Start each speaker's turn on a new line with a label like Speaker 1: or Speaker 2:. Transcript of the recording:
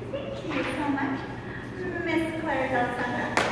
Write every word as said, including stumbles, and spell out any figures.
Speaker 1: Thank you so much, Miss Claire Del Sandra.